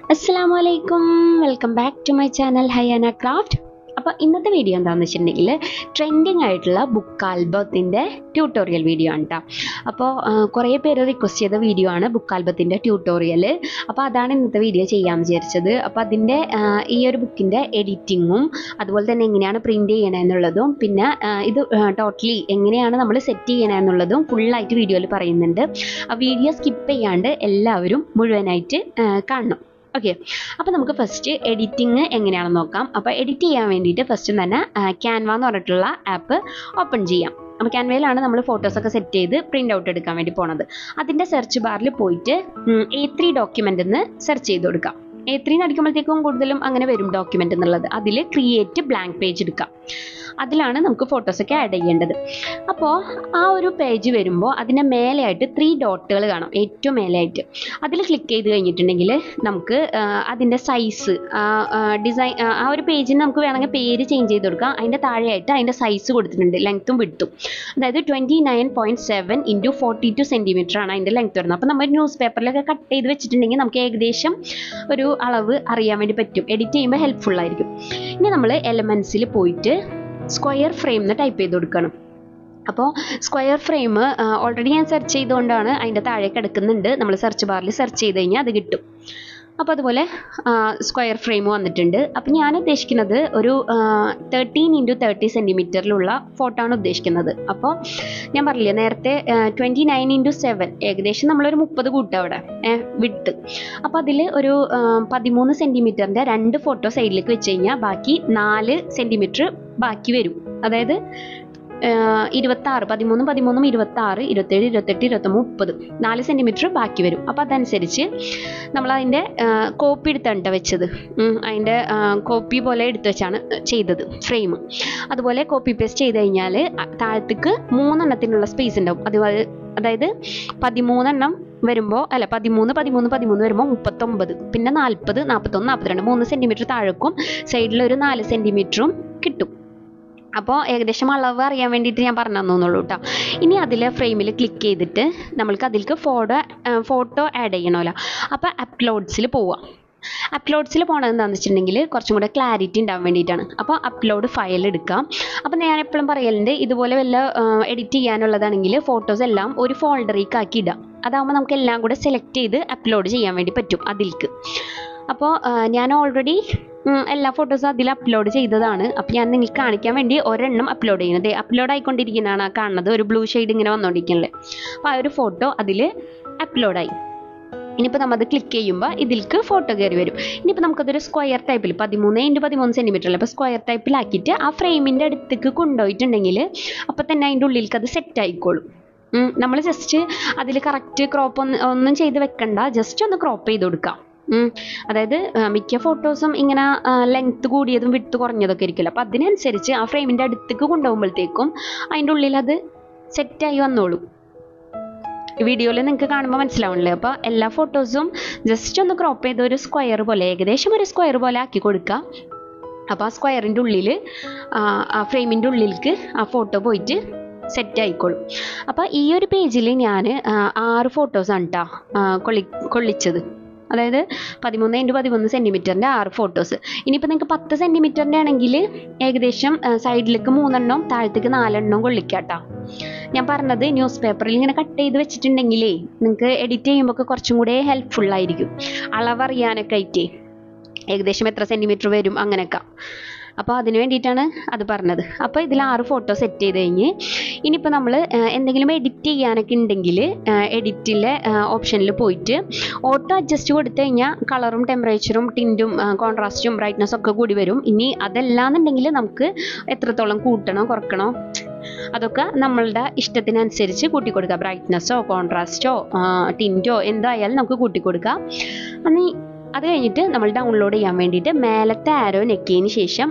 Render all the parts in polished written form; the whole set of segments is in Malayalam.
Assalamualaikum, welcome back to my channel Hayana Craft. അപ്പോൾ ഇന്നത്തെ വീഡിയോ എന്താണെന്ന് വെച്ചിട്ടുണ്ടെങ്കിൽ ട്രെൻഡിങ് ആയിട്ടുള്ള ബുക്ക് ആൽബത്തിൻ്റെ ട്യൂട്ടോറിയൽ വീഡിയോ ആണ് കേട്ടോ. അപ്പോൾ കുറേ പേര് റിക്വസ്റ്റ് ചെയ്ത വീഡിയോ ആണ് ബുക്ക് ആൽബത്തിൻ്റെ ട്യൂട്ടോറിയൽ. അപ്പോൾ അതാണ് ഇന്നത്തെ വീഡിയോ ചെയ്യാമെന്ന് വിചാരിച്ചത്. അപ്പോൾ അതിൻ്റെ ഈ ഒരു ബുക്കിൻ്റെ എഡിറ്റിങ്ങും അതുപോലെ തന്നെ എങ്ങനെയാണ് പ്രിൻറ്റ് ചെയ്യണമെന്നുള്ളതും പിന്നെ ഇത് ടോട്ടലി എങ്ങനെയാണ് നമ്മൾ സെറ്റ് ചെയ്യണമെന്നുള്ളതും ഫുള്ളായിട്ട് വീഡിയോയിൽ പറയുന്നുണ്ട്. ആ വീഡിയോ സ്കിപ്പ് ചെയ്യാണ്ട് എല്ലാവരും മുഴുവനായിട്ട് കാണണം. ഓക്കെ, അപ്പോൾ നമുക്ക് ഫസ്റ്റ് എഡിറ്റിംഗ് എങ്ങനെയാണെന്ന് നോക്കാം. അപ്പോൾ എഡിറ്റ് ചെയ്യാൻ വേണ്ടിയിട്ട് ഫസ്റ്റ് തന്നെ ക്യാൻവ എന്ന് പറഞ്ഞിട്ടുള്ള ആപ്പ് ഓപ്പൺ ചെയ്യാം. അപ്പോൾ ക്യാൻവയിലാണ് നമ്മൾ ഫോട്ടോസൊക്കെ സെറ്റ് ചെയ്ത് പ്രിൻ്റ് ഔട്ട് എടുക്കാൻ വേണ്ടി പോണത്. അതിൻ്റെ സെർച്ച് ബാറിൽ പോയിട്ട് A3 ഡോക്യുമെൻ്റ് എന്ന് സെർച്ച് ചെയ്ത് കൊടുക്കാം. A3 അടിക്കുമ്പോഴത്തേക്കും കൂടുതലും അങ്ങനെ വരും ഡോക്യുമെൻ്റ് എന്നുള്ളത്. അതിൽ ക്രിയേറ്റ് ബ്ലാങ്ക് പേജ് എടുക്കാം. അതിലാണ് നമുക്ക് ഫോട്ടോസൊക്കെ ആഡ് ചെയ്യേണ്ടത്. അപ്പോൾ ആ ഒരു പേജ് വരുമ്പോൾ അതിൻ്റെ മേലെയായിട്ട് 3 ഡോട്ടുകൾ കാണാം, ഏറ്റവും മേലെയായിട്ട്. അതിൽ ക്ലിക്ക് ചെയ്ത് കഴിഞ്ഞിട്ടുണ്ടെങ്കിൽ നമുക്ക് അതിൻ്റെ സൈസ് ഡിസൈൻ ആ ഒരു പേജിന് നമുക്ക് വേണമെങ്കിൽ പേര് ചേഞ്ച് ചെയ്ത് കൊടുക്കാം. അതിൻ്റെ താഴെയായിട്ട് അതിൻ്റെ സൈസ് കൊടുത്തിട്ടുണ്ട്, ലെങ്ത്തും വിഡ്ത്തും. അതായത് 29.7 × 42 സെൻറ്റിമീറ്റർ ആണ് അതിൻ്റെ ലെങ്ത്ത് വരുന്നത്. അപ്പോൾ നമ്മൾ ന്യൂസ് പേപ്പറിലൊക്കെ കട്ട് ചെയ്ത് വെച്ചിട്ടുണ്ടെങ്കിൽ നമുക്ക് ഏകദേശം ഒരു അളവ് അറിയാൻ വേണ്ടി പറ്റും. എഡിറ്റ് ചെയ്യുമ്പോൾ ഹെൽപ്ഫുൾ ആയിരിക്കും. ഇനി നമ്മൾ എലമെൻറ്റ്സിൽ പോയിട്ട് സ്ക്വയർ ഫ്രെയിം എന്ന് ടൈപ്പ് ചെയ്ത് കൊടുക്കണം. അപ്പോൾ സ്ക്വയർ ഫ്രെയിം ഓൾറെഡി ഞാൻ സെർച്ച് ചെയ്തുകൊണ്ടാണ് അതിൻ്റെ താഴെ കിടക്കുന്നുണ്ട്. നമ്മൾ സെർച്ച് ബാറിൽ സെർച്ച് ചെയ്ത് കഴിഞ്ഞാൽ അത് കിട്ടും. അപ്പോൾ അതുപോലെ സ്ക്വയർ ഫ്രെയിം വന്നിട്ടുണ്ട്. അപ്പോൾ ഞാൻ ഉദ്ദേശിക്കുന്നത് ഒരു 13 × 30 സെൻറ്റിമീറ്ററിലുള്ള ഫോട്ടോ ആണ് ഉദ്ദേശിക്കുന്നത്. അപ്പോൾ ഞാൻ പറഞ്ഞില്ലേ നേരത്തെ 29 × 7 ഏകദേശം നമ്മളൊരു 30 കൂട്ടുക അവിടെ വിഡ്ത്ത്. അപ്പോൾ അതിൽ ഒരു 13 സെൻറ്റിമീറ്ററിൻ്റെ 2 ഫോട്ടോ സൈഡിലേക്ക് വെച്ച് കഴിഞ്ഞാൽ ബാക്കി 4 സെൻറ്റിമീറ്റർ ബാക്കി വരും. അതായത് 26 13 13 26 27 28 23 30 4 സെൻറ്റിമീറ്റർ ബാക്കി വരും. അപ്പോൾ അതനുസരിച്ച് നമ്മളതിൻ്റെ കോപ്പി എടുത്താണ് വെച്ചത്. അതിൻ്റെ കോപ്പി പോലെ എടുത്ത് വെച്ചാണ് ചെയ്തത് ഫ്രെയിം. അതുപോലെ കോപ്പി പേസ്റ്റ് ചെയ്ത് കഴിഞ്ഞാൽ താഴത്തേക്ക് 3 എണ്ണത്തിനുള്ള സ്പേസ് ഉണ്ടാവും. അതുപോലെ അതായത് 13 എണ്ണം വരുമ്പോൾ 13 13 13 വരുമ്പോൾ 39, പിന്നെ 40 41 42 3 സെൻറ്റിമീറ്റർ താഴേക്കും സൈഡിലൊരു 4 സെൻറ്റിമീറ്ററും കിട്ടും. അപ്പോൾ ഏകദേശം അളവ് അറിയാൻ വേണ്ടിയിട്ട് ഞാൻ പറഞ്ഞു തന്നുള്ളൂ കേട്ടോ. ഇനി അതിൽ ഫ്രെയിമിൽ ക്ലിക്ക് ചെയ്തിട്ട് നമ്മൾക്ക് അതിലേക്ക് ഫോട്ടോ ആഡ് ചെയ്യണമല്ലോ. അപ്പോൾ അപ്ലോഡ്സിൽ പോവാം. അപ്ലോഡ്സിൽ പോകണത് എന്താണെന്ന് വെച്ചിട്ടുണ്ടെങ്കിൽ കുറച്ചും കൂടെ ക്ലാരിറ്റി ഉണ്ടാകാൻ വേണ്ടിയിട്ടാണ്. അപ്പോൾ അപ്ലോഡ് ഫയൽ എടുക്കാം. അപ്പോൾ ഞാൻ എപ്പോഴും പറയലുണ്ട്, ഇതുപോലെ വല്ല എഡിറ്റ് ചെയ്യാനുള്ളതാണെങ്കിൽ ഫോട്ടോസ് എല്ലാം ഒരു ഫോൾഡറിലേക്ക് ആക്കി ഇടാം. അതാകുമ്പോൾ നമുക്ക് എല്ലാം കൂടെ സെലക്ട് ചെയ്ത് അപ്ലോഡ് ചെയ്യാൻ വേണ്ടി പറ്റും അതിലേക്ക്. അപ്പോൾ ഞാൻ ഓൾറെഡി എല്ലാ ഫോട്ടോസും അതിൽ അപ്ലോഡ് ചെയ്തതാണ്. അപ്പോൾ ഞാൻ നിങ്ങൾക്ക് കാണിക്കാൻ വേണ്ടി ഒരെണ്ണം അപ്ലോഡ് ചെയ്യുന്നത് അപ്ലോഡ് ആയിക്കൊണ്ടിരിക്കുന്നതാണ് കാണുന്നത്. ഒരു ബ്ലൂ ഷെയ്ഡ് ഇങ്ങനെ വന്നുകൊണ്ടിരിക്കുന്നത്. അപ്പോൾ ആ ഒരു ഫോട്ടോ അതിൽ അപ്ലോഡായി. ഇനിയിപ്പോൾ നമ്മൾ അത് ക്ലിക്ക് ചെയ്യുമ്പോൾ ഇതിലേക്ക് ഫോട്ടോ കയറി വരും. ഇനിയിപ്പോൾ നമുക്കതൊരു സ്ക്വയർ ടൈപ്പിൽ 13 × 13 സെൻറ്റിമീറ്ററിൽ അപ്പോൾ സ്ക്വയർ ടൈപ്പിലാക്കിയിട്ട് ആ ഫ്രെയിമിൻ്റെ അടുത്തേക്ക് കൊണ്ടുപോയിട്ടുണ്ടെങ്കിൽ അപ്പോൾ തന്നെ അതിൻ്റെ ഉള്ളിലേക്ക് അത് സെറ്റ് ആയിക്കോളും. നമ്മൾ ജസ്റ്റ് അതിൽ കറക്റ്റ് ക്രോപ്പ് ഒന്നും ചെയ്ത് വെക്കണ്ട, ജസ്റ്റ് ഒന്ന് ക്രോപ്പ് ചെയ്ത് കൊടുക്കാം. അതായത് മിക്ക ഫോട്ടോസും ഇങ്ങനെ ലെങ്ത്ത് കൂടിയതും വിഡ്ത്ത് കുറഞ്ഞതൊക്കെ ഇരിക്കില്ല. അപ്പോൾ അതിനനുസരിച്ച് ആ ഫ്രെയിമിൻ്റെ അടുത്തേക്ക് കൊണ്ടുപോകുമ്പോഴത്തേക്കും അതിൻ്റെ ഉള്ളിൽ അത് സെറ്റായി വന്നോളും. വീഡിയോയിൽ നിങ്ങൾക്ക് കാണുമ്പോൾ മനസ്സിലാവണല്ലേ. അപ്പോൾ എല്ലാ ഫോട്ടോസും ജസ്റ്റ് ഒന്ന് ക്രോപ്പ് ചെയ്ത് ഒരു സ്ക്വയർ പോലെ ഏകദേശം ഒരു സ്ക്വയർ പോലെ ആക്കി കൊടുക്കുക. അപ്പോൾ ആ സ്ക്വയറിൻ്റെ ഉള്ളിൽ ആ ഫ്രെയിമിൻ്റെ ഉള്ളിലേക്ക് ആ ഫോട്ടോ പോയിട്ട് സെറ്റ് ആയിക്കോളും. അപ്പോൾ ഈ ഒരു പേജിൽ ഞാൻ 6 ഫോട്ടോസാണ് കേട്ടോ കൊള്ളിച്ചത്. അതായത് 13 × 13 സെൻറ്റിമീറ്ററിൻ്റെ 6 ഫോട്ടോസ്. ഇനിയിപ്പോൾ നിങ്ങൾക്ക് 10 സെൻറ്റിമീറ്ററിൻ്റെ ആണെങ്കിൽ ഏകദേശം സൈഡിലേക്ക് 3 എണ്ണം താഴത്തേക്ക് 4 എണ്ണം കൊള്ളിക്കാം കേട്ടോ. ഞാൻ പറഞ്ഞത് ന്യൂസ് പേപ്പറിൽ ഇങ്ങനെ കട്ട് ചെയ്ത് വെച്ചിട്ടുണ്ടെങ്കിലേ നിങ്ങൾക്ക് എഡിറ്റ് ചെയ്യുമ്പോൾ കുറച്ചും കൂടെ ഹെൽപ്ഫുള്ളായിരിക്കും. അളവറിയാനൊക്കെ ആയിട്ടേ ഏകദേശം എത്ര സെൻറ്റിമീറ്റർ വരും അങ്ങനെയൊക്കെ. അപ്പോൾ അതിന് വേണ്ടിയിട്ടാണ് അത് പറഞ്ഞത്. അപ്പോൾ ഇതിൽ 6 ഫോട്ടോ സെറ്റ് ചെയ്ത് കഴിഞ്ഞ് ഇനിയിപ്പോൾ നമ്മൾ എന്തെങ്കിലും എഡിറ്റ് ചെയ്യാനൊക്കെ ഉണ്ടെങ്കിൽ എഡിറ്റിലെ ഓപ്ഷനിൽ പോയിട്ട് ഓട്ടോ അഡ്ജസ്റ്റ് കൊടുത്തു കഴിഞ്ഞാൽ കളറും ടെമ്പറേച്ചറും ടിൻറ്റും കോൺട്രാസ്റ്റും ബ്രൈറ്റ്നസ്സും ഒക്കെ കൂടി വരും. ഇനി അതല്ലാന്നുണ്ടെങ്കിൽ നമുക്ക് എത്രത്തോളം കൂട്ടണോ കുറക്കണോ അതൊക്കെ നമ്മളുടെ ഇഷ്ടത്തിനനുസരിച്ച് കൂട്ടിക്കൊടുക്കുക. ബ്രൈറ്റ്നസ്സോ കോൺട്രാസ്റ്റോ ടിൻറ്റോ എന്തായാലും നമുക്ക് കൂട്ടിക്കൊടുക്കാം. അത് കഴിഞ്ഞിട്ട് നമ്മൾ ഡൗൺലോഡ് ചെയ്യാൻ വേണ്ടിയിട്ട് മേലത്തെ ആരോ നെക്കിയതിന് ശേഷം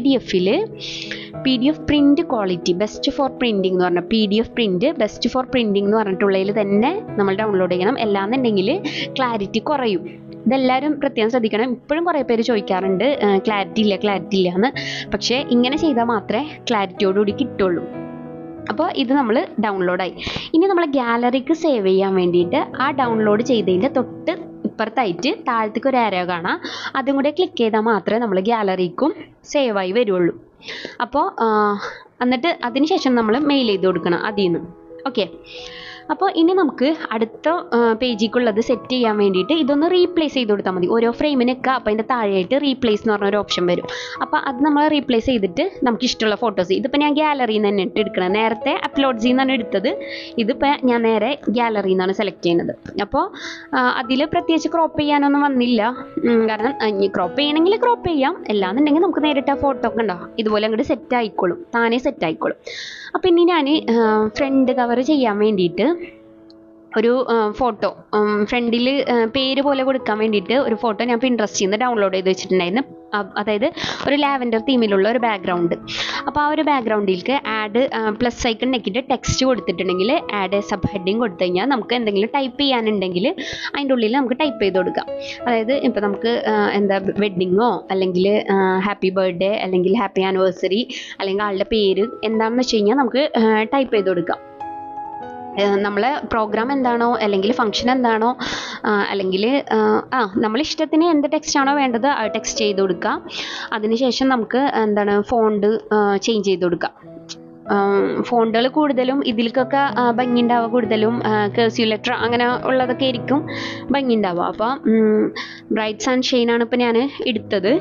PDF print quality best for printing എന്ന് പറഞ്ഞാൽ PDF print best for printing എന്ന് പറഞ്ഞിട്ടുള്ളതിൽ തന്നെ നമ്മൾ ഡൗൺലോഡ് ചെയ്യണം. എല്ലാന്നുണ്ടെങ്കിൽ ക്ലാരിറ്റി കുറയും. ഇതെല്ലാവരും പ്രത്യേകം ശ്രദ്ധിക്കണം. ഇപ്പോഴും കുറേ പേര് ചോദിക്കാറുണ്ട് ക്ലാരിറ്റി ഇല്ല എന്ന്. പക്ഷേ ഇങ്ങനെ ചെയ്താൽ മാത്രമേ ക്ലാരിറ്റിയോടുകൂടി കിട്ടുള്ളൂ. അപ്പോൾ ഇത് നമ്മൾ ഡൗൺലോഡായി. ഇനി നമ്മൾ ഗാലറിക്ക് സേവ് ചെയ്യാൻ വേണ്ടിയിട്ട് ആ ഡൗൺലോഡ് ചെയ്തതിൻ്റെ തൊട്ട് ഇപ്പുറത്തായിട്ട് താഴത്തേക്ക് ഒരു ആരോ കാണാം, അതും കൂടെ ക്ലിക്ക് ചെയ്താൽ മാത്രമേ നമ്മൾ ഗാലറിക്കും സേവായി വരുള്ളൂ. അപ്പോൾ എന്നിട്ട് അതിന് ശേഷം നമ്മൾ മെയിൽ ചെയ്ത് കൊടുക്കണം അതിൽ നിന്ന്. ഓക്കെ, അപ്പോൾ ഇനി നമുക്ക് അടുത്ത പേജിക്കുള്ളത് സെറ്റ് ചെയ്യാൻ വേണ്ടിയിട്ട് ഇതൊന്ന് റീപ്ലേസ് ചെയ്ത് കൊടുത്താൽ മതി. ഓരോ ഫ്രെയിമിനൊക്കെ അപ്പോൾ അതിൻ്റെ താഴെയായിട്ട് റീപ്ലേസ് എന്ന് പറഞ്ഞൊരു ഓപ്ഷൻ വരും. അപ്പോൾ അത് നമ്മൾ റീപ്ലേസ് ചെയ്തിട്ട് നമുക്ക് ഇഷ്ടമുള്ള ഫോട്ടോസ്, ഇതിപ്പോൾ ഞാൻ ഗാലറിയിൽ നിന്ന് തന്നെ എടുക്കണം. നേരത്തെ അപ്ലോഡ്സിൽ നിന്നാണ് എടുത്തത്, ഇതിപ്പോൾ ഞാൻ നേരെ ഗാലറിയിൽ നിന്നാണ് സെലക്ട് ചെയ്യുന്നത്. അപ്പോൾ അതിൽ പ്രത്യേകിച്ച് ക്രോപ്പ് ചെയ്യാനൊന്നും വന്നില്ല, കാരണം ക്രോപ്പ് ചെയ്യണമെങ്കിൽ ക്രോപ്പ് ചെയ്യാം, അല്ലാന്നുണ്ടെങ്കിൽ നമുക്ക് നേരിട്ട് ആ ഫോട്ടോ ഒക്കെ ഉണ്ടാവും ഇതുപോലെ അങ്ങോട്ട് സെറ്റ് ആയിക്കോളും, താനേ സെറ്റ് ആയിക്കോളും. അപ്പോൾ ഇനി ഞാൻ ഫ്രണ്ട് കവർ ചെയ്യാൻ വേണ്ടിയിട്ട് ഒരു ഫോട്ടോ ഫ്രണ്ടിൽ പേര് പോലെ കൊടുക്കാൻ വേണ്ടിയിട്ട് ഒരു ഫോട്ടോ ഞാൻ പിൻട്രസ്റ്റിൽ നിന്ന് ഡൗൺലോഡ് ചെയ്ത് വെച്ചിട്ടുണ്ടായിരുന്നു. അതായത് ഒരു ലാവൻഡർ തീമിലുള്ള ഒരു ബാക്ക്ഗ്രൗണ്ട്. അപ്പോൾ ആ ഒരു ബാക്ക്ഗ്രൗണ്ടിലേക്ക് ആഡ് പ്ലസ് ഐക്കൺ നെക്കിയിട്ട് ടെക്സ്റ്റ് കൊടുത്തിട്ടുണ്ടെങ്കിൽ ആഡ് സബ് ഹെഡിങ് കൊടുത്തു കഴിഞ്ഞാൽ നമുക്ക് എന്തെങ്കിലും ടൈപ്പ് ചെയ്യാനുണ്ടെങ്കിൽ അതിൻ്റെ ഉള്ളിൽ നമുക്ക് ടൈപ്പ് ചെയ്ത് കൊടുക്കാം. അതായത് ഇപ്പോൾ നമുക്ക് എന്താ വെഡ്ഡിങ്ങോ അല്ലെങ്കിൽ ഹാപ്പി ബർത്ത്ഡേ അല്ലെങ്കിൽ ഹാപ്പി ആനിവേഴ്സറി അല്ലെങ്കിൽ ആളുടെ പേര് എന്താണെന്ന് വെച്ച് കഴിഞ്ഞാൽ നമുക്ക് ടൈപ്പ് ചെയ്ത് കൊടുക്കാം. നമ്മളെ പ്രോഗ്രാം എന്താണോ അല്ലെങ്കിൽ ഫംഗ്ഷൻ എന്താണോ അല്ലെങ്കിൽ നമ്മളിഷ്ടത്തിന് എന്ത് ടെക്സ്റ്റാണോ വേണ്ടത് ആ ടെക്സ്റ്റ് ചെയ്ത് കൊടുക്കാം. അതിനുശേഷം നമുക്ക് എന്താണ് ഫോണ്ട് ചേഞ്ച് ചെയ്ത് കൊടുക്കാം. ഫോണ്ടുകൾ കൂടുതലും ഇതിലേക്കൊക്കെ ഭംഗി ഉണ്ടാവുക, കൂടുതലും കേഴ്സീവ് ലെറ്റർ അങ്ങനെ ഉള്ളതൊക്കെ ആയിരിക്കും ഭംഗി ഉണ്ടാവുക. അപ്പോൾ ബ്രൈറ്റ് സൺഷൈനാണ് ഇപ്പോൾ ഞാൻ എടുത്തത്.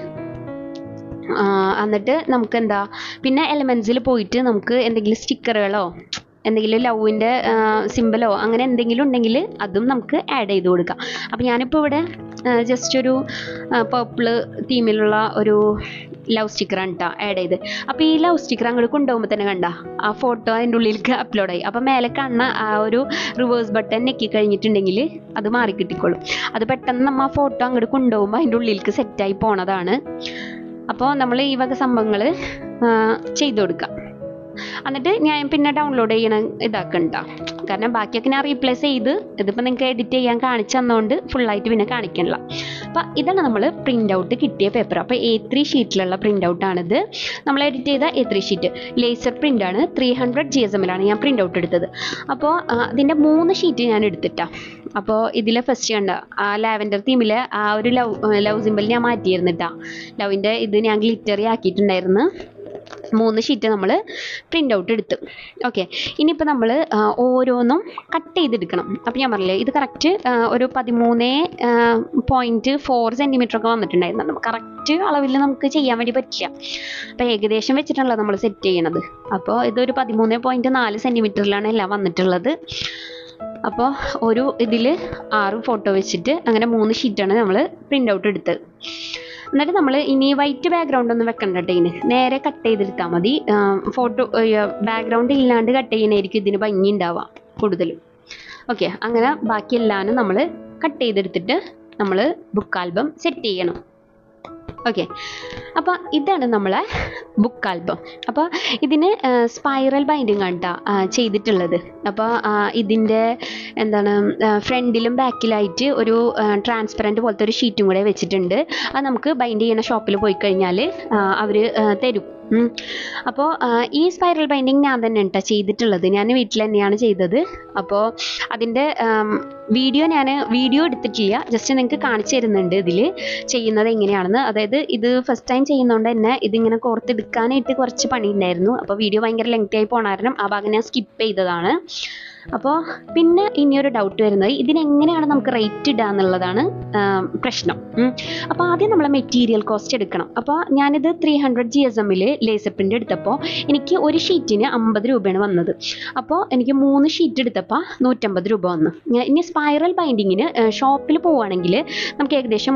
എന്നിട്ട് നമുക്ക് എന്താ പിന്നെ എലമെൻസിൽ പോയിട്ട് നമുക്ക് എന്തെങ്കിലും സ്റ്റിക്കറുകളോ എന്തെങ്കിലും ലവിൻ്റെ സിമ്പിളോ അങ്ങനെ എന്തെങ്കിലും ഉണ്ടെങ്കിൽ അതും നമുക്ക് ആഡ് ചെയ്ത് കൊടുക്കാം. അപ്പോൾ ഞാനിപ്പോൾ ഇവിടെ ജസ്റ്റ് ഒരു പർപ്പിള് തീമിലുള്ള ഒരു ലവ് സ്റ്റിക്കറാണ് കേട്ടോ ആഡ് ചെയ്ത്. അപ്പോൾ ഈ ലവ് സ്റ്റിക്കർ അങ്ങോട്ട് കൊണ്ടുപോകുമ്പോൾ തന്നെ കണ്ട ആ ഫോട്ടോ അതിൻ്റെ ഉള്ളിലേക്ക് അപ്ലോഡായി. അപ്പോൾ മേലെ കാണുന്ന ആ ഒരു റിവേഴ്സ് ബട്ടൺ ഞെക്കി കഴിഞ്ഞിട്ടുണ്ടെങ്കിൽ അത് മാറി കിട്ടിക്കോളും. അത് പെട്ടെന്ന് നമ്മൾ ആ ഫോട്ടോ അങ്ങോട്ട് കൊണ്ടുപോകുമ്പോൾ അതിൻ്റെ ഉള്ളിലേക്ക് സെറ്റായി പോണതാണ്. അപ്പോൾ നമ്മൾ ഈ വക സംഭവങ്ങൾ ചെയ്തു കൊടുക്കാം. എന്നിട്ട് ഞാൻ പിന്നെ ഡൗൺലോഡ് ചെയ്യണം ഇതാക്കണ്ട, കാരണം ബാക്കിയൊക്കെ ഞാൻ റീപ്ലേസ് ചെയ്ത് ഇതിപ്പോൾ നിങ്ങൾക്ക് എഡിറ്റ് ചെയ്യാൻ കാണിച്ചു തന്നുകൊണ്ട് ഫുള്ളായിട്ട് പിന്നെ കാണിക്കണില്ല. അപ്പോൾ ഇതാണ് നമ്മൾ പ്രിൻ്റ് ഔട്ട് കിട്ടിയ പേപ്പർ. അപ്പോൾ A3 ഷീറ്റിലുള്ള പ്രിൻ്റ് ഔട്ടാണിത്. നമ്മൾ എഡിറ്റ് ചെയ്ത A3 ഷീറ്റ് ലേസർ പ്രിൻ്റാണ്. 300 GSM-ലാണ് ഞാൻ പ്രിൻ്റ് ഔട്ട് എടുത്തത്. അപ്പോൾ ഇതിൻ്റെ 3 ഷീറ്റ് ഞാൻ എടുത്തിട്ടാണ്. അപ്പോൾ ഇതിലെ ഫസ്റ്റ് കണ്ട ആ ലാവൻഡർ തീമിലെ ആ ഒരു ലവ് സിമ്പിൾ ഞാൻ മാറ്റിയിരുന്നിട്ടാ. ലവിൻ്റെ ഇത് ഞാൻ ഗ്ലിറ്ററി ആക്കിയിട്ടുണ്ടായിരുന്നു. 3 ഷീറ്റ് നമ്മൾ പ്രിൻ്റ് ഔട്ട് എടുത്തു. ഓക്കെ, ഇനിയിപ്പോൾ നമ്മൾ ഓരോന്നും കട്ട് ചെയ്തെടുക്കണം. അപ്പോൾ ഞാൻ പറഞ്ഞില്ലേ ഇത് കറക്റ്റ് ഒരു 13.4 സെൻറ്റിമീറ്റർ ഒക്കെ വന്നിട്ടുണ്ടായിരുന്നു. കറക്റ്റ് അളവിൽ നമുക്ക് ചെയ്യാൻ വേണ്ടി പറ്റില്ല. അപ്പോൾ ഏകദേശം വെച്ചിട്ടാണല്ലോ നമ്മൾ സെറ്റ് ചെയ്യണത്. അപ്പോൾ ഇതൊരു 13.4 സെൻറ്റിമീറ്ററിലാണ് എല്ലാം വന്നിട്ടുള്ളത്. അപ്പോൾ ഒരു ഇതിൽ 6 ഫോട്ടോ വെച്ചിട്ട് അങ്ങനെ 3 ഷീറ്റാണ് നമ്മൾ പ്രിൻ്റ് ഔട്ട് എടുത്തത്. എന്നിട്ട് നമ്മൾ ഇനി വൈറ്റ് ബാക്ക്ഗ്രൗണ്ട് ഒന്നും വെക്കണ്ട കേട്ടോ, ഇതിന് നേരെ കട്ട് ചെയ്തെടുത്താൽ മതി. ഫോട്ടോ ബാക്ക്ഗ്രൗണ്ട് ഇല്ലാണ്ട് കട്ട് ചെയ്യുന്നതായിരിക്കും ഇതിന് ഭംഗി ഉണ്ടാവുക കൂടുതലും. ഓക്കെ, അങ്ങനെ ബാക്കി എല്ലാവരും നമ്മൾ കട്ട് ചെയ്തെടുത്തിട്ട് നമ്മൾ ബുക്ക് ആൽബം സെറ്റ് ചെയ്യണം. ഓക്കെ, അപ്പോൾ ഇതാണ് നമ്മളെ ബുക്ക് ആൽബം. അപ്പോൾ ഇതിന് സ്പൈറൽ ബൈൻഡിങ് ആണ് കേട്ടോ ചെയ്തിട്ടുള്ളത്. അപ്പോൾ ഇതിൻ്റെ എന്താണ് ഫ്രണ്ടിലും ബാക്കിലായിട്ട് ഒരു ട്രാൻസ്പെറൻറ്റ് പോലത്തെ ഒരു ഷീറ്റും കൂടെ വെച്ചിട്ടുണ്ട്. അത് നമുക്ക് ബൈൻഡ് ചെയ്യുന്ന ഷോപ്പിൽ പോയി കഴിഞ്ഞാൽ അവർ തരും. അപ്പോൾ ഈ സ്പൈറൽ ബൈൻഡിങ് ഞാൻ തന്നെ കേട്ടോ ചെയ്തിട്ടുള്ളത്. ഞാൻ വീട്ടിൽ തന്നെയാണ് ചെയ്തത്. അപ്പോൾ അതിൻ്റെ വീഡിയോ എടുത്തിട്ടില്ല, ജസ്റ്റ് നിങ്ങൾക്ക് കാണിച്ചു തരുന്നുണ്ട് ഇതിൽ ചെയ്യുന്നത് എങ്ങനെയാണെന്ന്. അതായത് ഇത് ഫസ്റ്റ് ടൈം ചെയ്യുന്നതുകൊണ്ട് തന്നെ ഇതിങ്ങനെ കോർത്തെടുക്കാനായിട്ട് കുറച്ച് പണിയുണ്ടായിരുന്നു. അപ്പോൾ വീഡിയോ ഭയങ്കര ലെങ്തി ആയി പോണ കാരണം ആ ഭാഗം ഞാൻ സ്കിപ്പ് ചെയ്തതാണ്. അപ്പോൾ പിന്നെ ഇനിയൊരു ഡൗട്ട് വരുന്നത് ഇതിനെങ്ങനെയാണ് നമുക്ക് റേറ്റ് ഇടുക എന്നുള്ളതാണ് പ്രശ്നം. അപ്പോൾ ആദ്യം നമ്മൾ മെറ്റീരിയൽ കോസ്റ്റ് എടുക്കണം. അപ്പോൾ ഞാനിത് 300 GSM-ൽ ലേസർ പ്രിൻ്റ് എടുത്തപ്പോൾ എനിക്ക് ഒരു ഷീറ്റിന് 50 രൂപയാണ് വന്നത്. അപ്പോൾ എനിക്ക് 3 ഷീറ്റ് എടുത്തപ്പോൾ 150 രൂപ വന്നു. ഇനി സ്പൈറൽ ബൈൻഡിങ്ങിന് ഷോപ്പിൽ പോവുകയാണെങ്കിൽ നമുക്ക് ഏകദേശം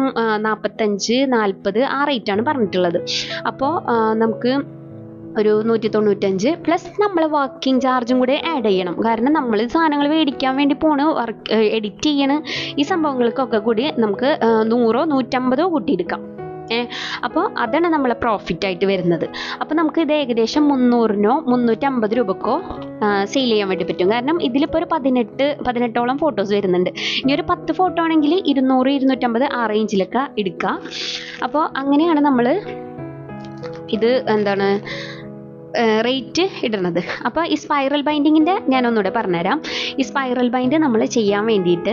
45-40 ആ റേറ്റാണ് പറഞ്ഞിട്ടുള്ളത്. അപ്പോൾ നമുക്ക് ഒരു 195 പ്ലസ് നമ്മൾ വർക്കിംഗ് ചാർജും കൂടെ ആഡ് ചെയ്യണം. കാരണം നമ്മൾ സാധനങ്ങൾ മേടിക്കാൻ വേണ്ടി എഡിറ്റ് ചെയ്യണം. ഈ സംഭവങ്ങൾക്കൊക്കെ കൂടി നമുക്ക് 100-150 കൂട്ടിയെടുക്കാം. അപ്പോൾ അതാണ് നമ്മളെ പ്രോഫിറ്റ് ആയിട്ട് വരുന്നത്. അപ്പോൾ നമുക്ക് ഇത് ഏകദേശം 300-350 രൂപക്കോ സെയിൽ ചെയ്യാൻ വേണ്ടി പറ്റും. കാരണം ഇതിലിപ്പോൾ ഒരു 18ഓളം ഫോട്ടോസ് വരുന്നുണ്ട്. ഇനി ഒരു 10 ഫോട്ടോ ആണെങ്കിൽ 200-250 ആ റേഞ്ചിലൊക്കെ എടുക്കാം. അപ്പോൾ അങ്ങനെയാണ് നമ്മൾ ഇത് എന്താണ് റേറ്റ് ഇടുന്നത്. അപ്പോൾ ഈ സ്പൈറൽ ബൈൻഡിങ്ങിൻ്റെ ഞാനൊന്നുകൂടെ പറഞ്ഞുതരാം. ഈ സ്പൈറൽ ബൈൻഡ് നമ്മൾ ചെയ്യാൻ വേണ്ടിയിട്ട്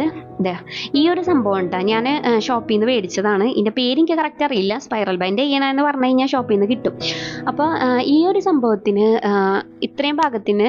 ഈ ഒരു സംഭവം ഉണ്ടാ ഞാൻ ഷോപ്പിൽ നിന്ന് മേടിച്ചതാണ്. ഇതിൻ്റെ പേര് എനിക്ക് കറക്റ്റ് അറിയില്ല. സ്പൈറൽ ബൈൻഡ് ചെയ്യണമെന്ന് പറഞ്ഞു കഴിഞ്ഞാൽ ഷോപ്പിൽ നിന്ന് കിട്ടും. അപ്പോൾ ഈ ഒരു സംഭവത്തിന് ഇത്രയും ഭാഗത്തിന്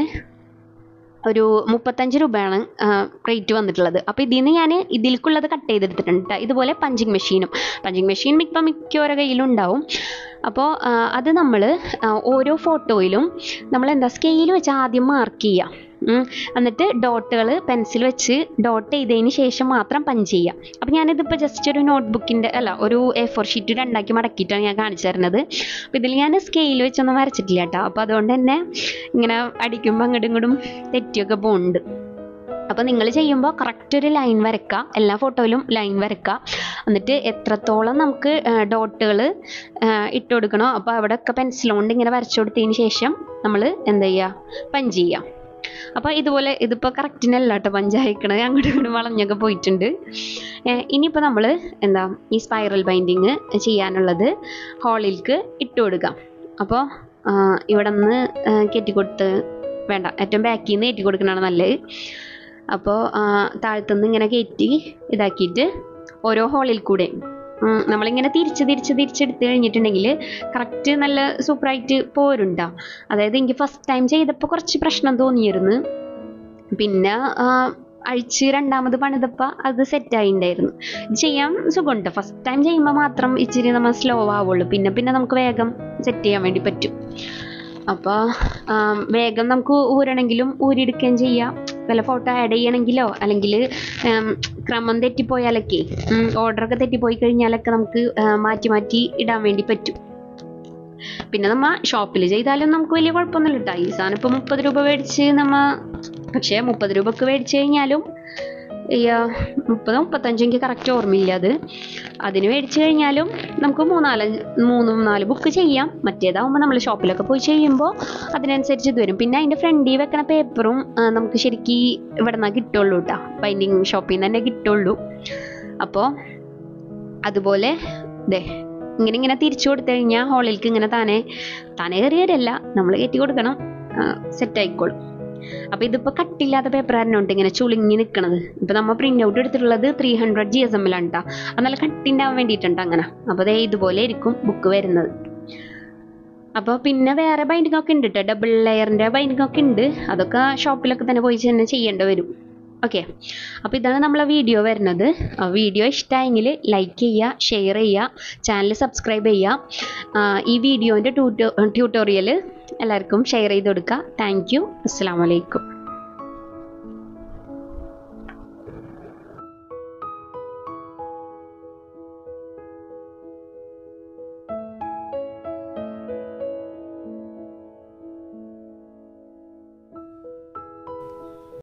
ഒരു 35 രൂപയാണ് റേറ്റ് വന്നിട്ടുള്ളത്. അപ്പോൾ ഇതിൽ നിന്ന് ഞാൻ ഇതിലേക്കുള്ളത് കട്ട് ചെയ്തെടുത്തിട്ടുണ്ട് കേട്ടോ. ഇതുപോലെ പഞ്ചിങ് മെഷീൻ മിക്കവരുടെ കയ്യിലുണ്ടാവും. അപ്പോൾ അത് നമ്മൾ ഓരോ ഫോട്ടോയിലും നമ്മൾ സ്കെയിൽ വെച്ച് ആദ്യം മാർക്ക് ചെയ്യുക. എന്നിട്ട് ഡോട്ടുകൾ പെൻസിൽ വെച്ച് ഡോട്ട് ചെയ്തതിന് ശേഷം മാത്രം പഞ്ച് ചെയ്യുക. അപ്പോൾ ഞാനിതിപ്പോൾ ജസ്റ്റ് ഒരു നോട്ട്ബുക്കിൻ്റെ ഒരു A4 ഷീറ്റ് 2 മടക്കിയിട്ടാണ് ഞാൻ കാണിച്ചു തരുന്നത്. അപ്പോൾ ഇതിൽ ഞാൻ സ്കെയിൽ വെച്ചൊന്നും വരച്ചിട്ടില്ല കേട്ടോ. അപ്പോൾ അതുകൊണ്ട് തന്നെ ഇങ്ങനെ അടിക്കുമ്പോൾ അങ്ങോട്ടും ഇങ്ങോട്ടും തെറ്റിയൊക്കെ പോകുന്നുണ്ട്. അപ്പോൾ നിങ്ങൾ ചെയ്യുമ്പോൾ കറക്റ്റ് ഒരു ലൈൻ വരയ്ക്കുക. എല്ലാ ഫോട്ടോയിലും ലൈൻ വരയ്ക്കുക. എന്നിട്ട് എത്രത്തോളം നമുക്ക് ഡോട്ടുകൾ ഇട്ട് കൊടുക്കണോ അപ്പോൾ അവിടെയൊക്കെ പെൻസിൽ കൊണ്ട് ഇങ്ങനെ വരച്ചു കൊടുത്തതിന് ശേഷം നമ്മൾ പഞ്ച് ചെയ്യുക. അപ്പോൾ ഇതുപോലെ ഇതിപ്പോൾ കറക്റ്റിനല്ല കേട്ടോ പഞ്ചായക്കണത്, അങ്ങോട്ടും ഇങ്ങോട്ടും വളഞ്ഞൊക്കെ പോയിട്ടുണ്ട്. ഇനിയിപ്പോൾ നമ്മൾ ഈ സ്പൈറൽ ബൈൻഡിങ് ചെയ്യാനുള്ളത് ഹോളിലേക്ക് ഇട്ട് കൊടുക്കാം. അപ്പോൾ ഇവിടെ നിന്ന് കയറ്റിക്കൊടുത്ത് വേണ്ട, ഏറ്റവും ബാക്കിൽ നിന്ന് കയറ്റി കൊടുക്കണതാണ് നല്ലത്. അപ്പോൾ താഴത്തുനിന്ന് ഇങ്ങനെ കയറ്റി ഇതാക്കിയിട്ട് ഓരോ ഹോളിൽ കൂടെ നമ്മളിങ്ങനെ തിരിച്ചെടുത്ത് കഴിഞ്ഞിട്ടുണ്ടെങ്കിൽ കറക്റ്റ് നല്ല സൂപ്പറായിട്ട് പോരുണ്ടാവും. അതായത് എനിക്ക് ഫസ്റ്റ് ടൈം ചെയ്തപ്പോൾ കുറച്ച് പ്രശ്നം തോന്നിയിരുന്നു. പിന്നെ അഴിച്ച് രണ്ടാമത് പണിതപ്പോൾ അത് സെറ്റായിട്ടുണ്ടായിരുന്നു. ഇത് ചെയ്യാൻ സുഖമുണ്ട്. ഫസ്റ്റ് ടൈം ചെയ്യുമ്പോൾ മാത്രം ഇച്ചിരി നമ്മൾ സ്ലോ ആവുള്ളൂ. പിന്നെ നമുക്ക് വേഗം സെറ്റ് ചെയ്യാൻ വേണ്ടി പറ്റും. അപ്പോൾ വേഗം നമുക്ക് ഊരണമെങ്കിലും ഊരിയെടുക്കുകയും ചെയ്യാം. വല്ല ഫോട്ടോ ആഡ് ചെയ്യണമെങ്കിലോ അല്ലെങ്കിൽ ക്രമം തെറ്റിപ്പോയാലൊക്കെ ഓർഡറൊക്കെ തെറ്റിപ്പോയി കഴിഞ്ഞാലൊക്കെ നമുക്ക് മാറ്റി ഇടാൻ വേണ്ടി പറ്റും. പിന്നെ നമ്മൾ ഷോപ്പിൽ ചെയ്താലും നമുക്ക് വലിയ കുഴപ്പമൊന്നുമില്ല കേട്ടോ. ഈ സാധനം ഇപ്പോൾ 30 രൂപ മേടിച്ച് പക്ഷേ 30 രൂപക്ക് മേടിച്ച് കഴിഞ്ഞാലും 30-35 എനിക്ക് കറക്റ്റ് ഓർമ്മയില്ല. അതിന് മേടിച്ച് കഴിഞ്ഞാലും നമുക്ക് 3-4 ബുക്ക് ചെയ്യാം. മറ്റേതാവുമ്പോൾ നമ്മൾ ഷോപ്പിലൊക്കെ പോയി ചെയ്യുമ്പോൾ അതിനനുസരിച്ച് ഇത് വരും. പിന്നെ അതിൻ്റെ ഫ്രണ്ടിൽ വെക്കണ പേപ്പറും നമുക്ക് ശരിക്കും ഇവിടെ നിന്നാണ് കിട്ടുള്ളൂ കേട്ടോ. ബൈൻഡിങ് ഷോപ്പിൽ നിന്ന് തന്നെ കിട്ടുള്ളൂ. അപ്പോൾ അതുപോലെ ഇങ്ങനെ തിരിച്ചു കൊടുത്തു കഴിഞ്ഞാൽ ഹോളിലേക്ക് ഇങ്ങനെ താനെ കയറിയതല്ല, നമ്മൾ കയറ്റി കൊടുക്കണം, സെറ്റായിക്കോളും. അപ്പോൾ ഇതിപ്പോൾ കട്ടില്ലാത്ത പേപ്പർ ആയിരുന്നോണ്ട് ഇങ്ങനെ ചുളുങ്ങി നിൽക്കണത്. ഇപ്പോൾ നമ്മൾ പ്രിൻ്റ് ഔട്ട് എടുത്തിട്ടുള്ളത് 300 GSM കേട്ടോ. അത് നല്ല കട്ടിണ്ടാവാൻ വേണ്ടിയിട്ടുണ്ട് അങ്ങനെ. അപ്പോൾ ഇതുപോലെ ആയിരിക്കും ബുക്ക് വരുന്നത്. അപ്പോൾ പിന്നെ വേറെ ബൈൻഡിങ് ഒക്കെ ഉണ്ട് കേട്ടോ. ഡബിൾ ലെയറിൻ്റെ ബൈൻഡിങ് ഒക്കെ ഉണ്ട്. അതൊക്കെ ഷോപ്പിലൊക്കെ തന്നെ പോയി തന്നെ ചെയ്യേണ്ടി വരും. ഓക്കെ, അപ്പോൾ ഇതാണ് നമ്മളെ വീഡിയോ വരുന്നത്. വീഡിയോ ഇഷ്ടമായെങ്കിൽ ലൈക്ക് ചെയ്യുക, ഷെയർ ചെയ്യുക, ചാനൽ സബ്സ്ക്രൈബ് ചെയ്യുക. ഈ വീഡിയോൻ്റെ ട്യൂട്ടോറിയൽ എല്ലാവർക്കും ഷെയർ ചെയ്ത് കൊടുക്കുക. Thank you. അസ്സലാമു അലൈക്കും.